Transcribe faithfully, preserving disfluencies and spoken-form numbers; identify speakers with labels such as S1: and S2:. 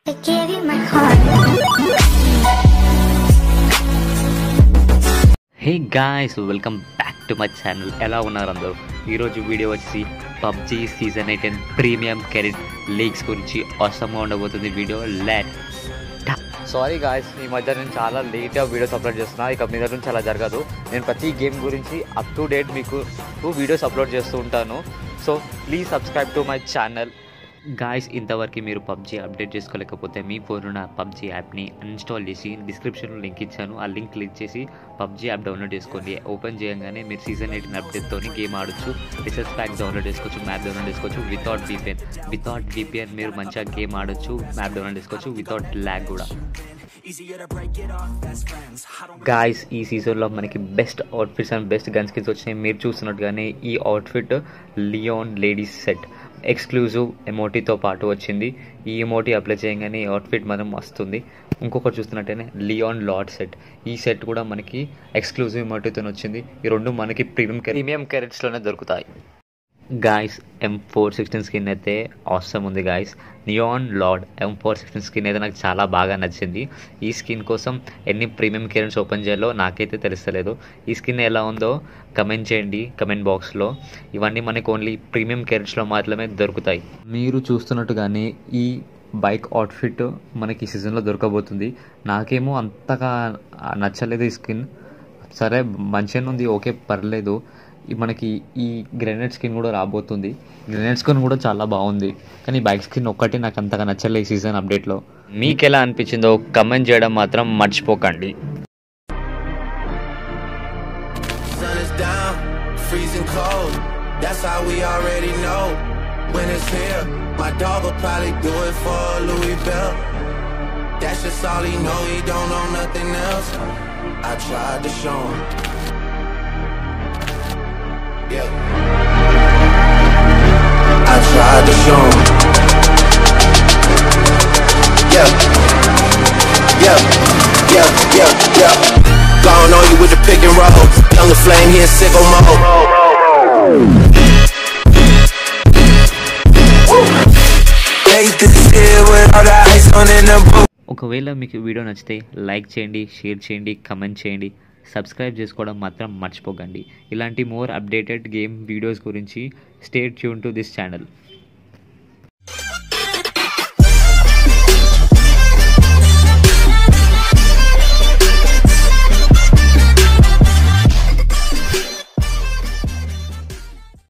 S1: I gave you my heart.
S2: Hey guys, welcome back to my channel. ఎలా ఉన్నారు అందరూ? ఈరోజు వీడియో వచ్చి PUBG season eighteen premium career leagues గురించి అవసరంగా ఉండబోతుంది వీడియో. లెట్ సారీ గాయస్, ఈ మధ్య నేను చాలా లేట్గా వీడియోస్ అప్లోడ్ చేస్తున్నా. ఇక మీద నుంచి అలా జరగదు. నేను ప్రతి గేమ్ గురించి అప్ టు డేట్ మీకు టూ వీడియోస్ అప్లోడ్ చేస్తూ ఉంటాను. So please subscribe to my channel. Guys, ఇంతవరకు మీరు పబ్జీ అప్డేట్ చేసుకోలేకపోతే మీ ఫోన్ ఉన్న పబ్జీ యాప్ని అన్ఇన్స్టాల్ చేసి డిస్క్రిప్షన్లో లింక్ ఇచ్చాను, ఆ లింక్ క్లిక్ చేసి పబ్జీ యాప్ డౌన్లోడ్ చేసుకోండి. ఓపెన్ చేయగానే మీరు సీజన్ ఎయిటీన్ అప్డేట్తో గేమ్ ఆడొచ్చు, రిసెర్చ్ ప్యాక్ డౌన్లోడ్ చేసుకోవచ్చు, మ్యాప్ డౌన్లోడ్ చేసుకోవచ్చు వితౌట్ వీపీఎన్. వితౌట్ వీపీఎన్ మీరు మంచిగా గేమ్ ఆడొచ్చు, మ్యాప్ డౌన్లోడ్ చేసుకోవచ్చు వితౌట్ ల్యాగ్ కూడా. గాయస్, ఈ సీజన్లో మనకి best outfits and best gun skins వచ్చినాయి. మీరు చూస్తున్నట్టుగానే ఈ outfit Leon ladies set exclusive ఎమోటీతో పాటు వచ్చింది. ఈ ఎమోటీ అప్లై చేయగానే ఈ అవుట్ఫిట్ మనం వస్తుంది. ఇంకొకటి చూస్తున్నట్టయితే లియోన్ లార్డ్ సెట్, ఈ సెట్ కూడా మనకి ఎక్స్క్లూజివ్ ఎమోటీతో వచ్చింది. ఈ రెండు మనకి ప్రీమియం ప్రీమియం క్యారెట్స్లోనే దొరుకుతాయి. Guys, M four sixteen skin అయితే అవసరం ఉంది. Guys, neon lord M four sixteen skin అయితే నాకు చాలా బాగా నచ్చింది. ఈ స్కిన్ కోసం ఎన్ని ప్రీమియం క్లియరెన్స్ ఓపెన్ చేయాలో నాకైతే తెలుస్తలేదు. ఈ స్కిన్ ఎలా ఉందో కమెంట్ చేయండి కమెంట్ బాక్స్లో. ఇవన్నీ మనకు ఓన్లీ ప్రీమియం క్లియరెన్స్లో మాత్రమే దొరుకుతాయి. మీరు చూస్తున్నట్టుగానే ఈ బైక్ అవుట్ఫిట్ మనకి ఈ సీజన్లో దొరకబోతుంది. నాకేమో అంతగా నచ్చలేదు ఈ స్కిన్. సరే మంచిగానే ఉంది, ఓకే పర్లేదు. మనకి ఈ గ్రెనేడ్ స్కిన్ కూడా రాబోతుంది. గ్రెనేడ్ స్కిన్ కూడా చాలా బాగుంది, కానీ బైక్ స్కిన్ ఒక్కటి నాకు అంతగా నచ్చలేదు ఈ సీజన్ అప్డేట్లో. మీకు ఎలా అనిపించిందో కమెంట్ చేయడం మాత్రం మర్చిపోకండి.
S3: Yeah. I tried to show him. Yeah. Yeah. Yeah. Yeah. Yeah. Gone on you with the pick and roll. Young flame here in sicko mode. Hate this here with all the ice on in the boot.
S2: ఒకవేళ మీకు video నచ్చితే like చేయండి, share చేయండి, comment చేయండి, subscribe చేసుకోవడం మాత్రం మర్చిపోకండి. ఇలాంటి మోర్ అప్డేటెడ్ గేమ్ వీడియోస్ గురించి stay tune to this channel.